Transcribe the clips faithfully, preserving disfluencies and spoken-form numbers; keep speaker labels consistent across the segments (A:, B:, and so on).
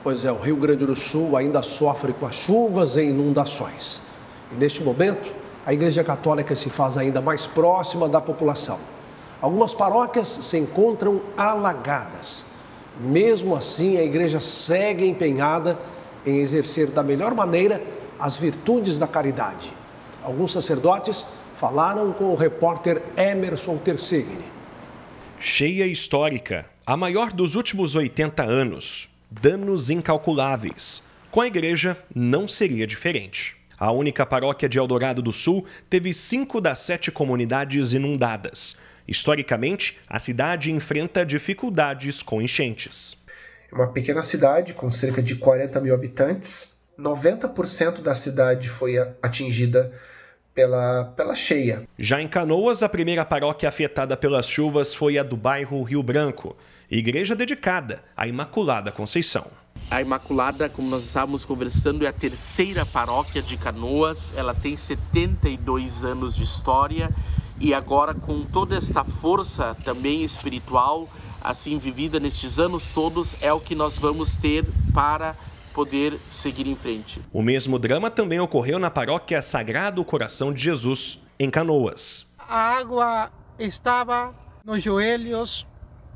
A: Pois é, o Rio Grande do Sul ainda sofre com as chuvas e inundações. E neste momento, a Igreja Católica se faz ainda mais próxima da população. Algumas paróquias se encontram alagadas. Mesmo assim, a Igreja segue empenhada em exercer da melhor maneira as virtudes da caridade. Alguns sacerdotes falaram com o repórter Emerson Tercegni.
B: Cheia histórica, a maior dos últimos oitenta anos. Danos incalculáveis. Com a igreja não seria diferente. A única paróquia de Eldorado do Sul teve cinco das sete comunidades inundadas. Historicamente, a cidade enfrenta dificuldades com enchentes.
C: É uma pequena cidade com cerca de quarenta mil habitantes. noventa por cento da cidade foi atingida pela, pela cheia.
B: Já em Canoas, a primeira paróquia afetada pelas chuvas foi a do bairro Rio Branco, igreja dedicada à Imaculada Conceição.
D: A Imaculada, como nós estávamos conversando, é a terceira paróquia de Canoas. Ela tem setenta e dois anos de história e agora, com toda esta força também espiritual, assim vivida nestes anos todos, é o que nós vamos ter para poder seguir em frente.
B: O mesmo drama também ocorreu na paróquia Sagrado Coração de Jesus, em Canoas.
E: A água estava nos joelhos,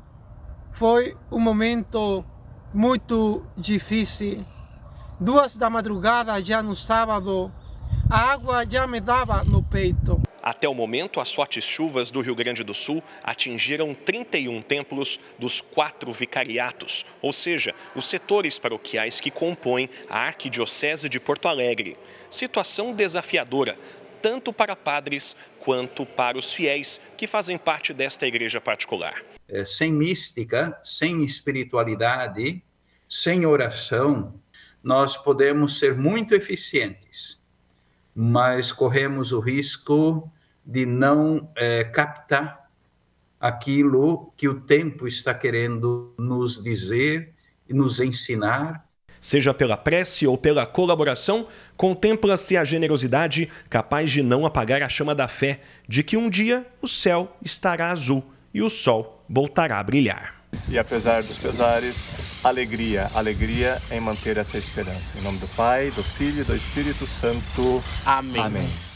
E: foi um momento muito difícil. Duas da madrugada, já no sábado, a água já me dava no peito.
B: Até o momento, as fortes chuvas do Rio Grande do Sul atingiram trinta e um templos dos quatro vicariatos, ou seja, os setores paroquiais que compõem a Arquidiocese de Porto Alegre. Situação desafiadora, tanto para padres quanto para os fiéis que fazem parte desta igreja particular.
F: Sem mística, sem espiritualidade, sem oração, nós podemos ser muito eficientes, mas corremos o risco de não é, captar aquilo que o tempo está querendo nos dizer e nos ensinar.
B: Seja pela prece ou pela colaboração, contempla-se a generosidade capaz de não apagar a chama da fé, de que um dia o céu estará azul e o sol voltará a brilhar.
G: E apesar dos pesares, alegria, alegria em manter essa esperança. Em nome do Pai, do Filho e do Espírito Santo.
D: Amém.
G: Amém.